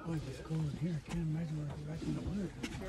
gorgeous gold here. I can't imagine what it's like in the winter.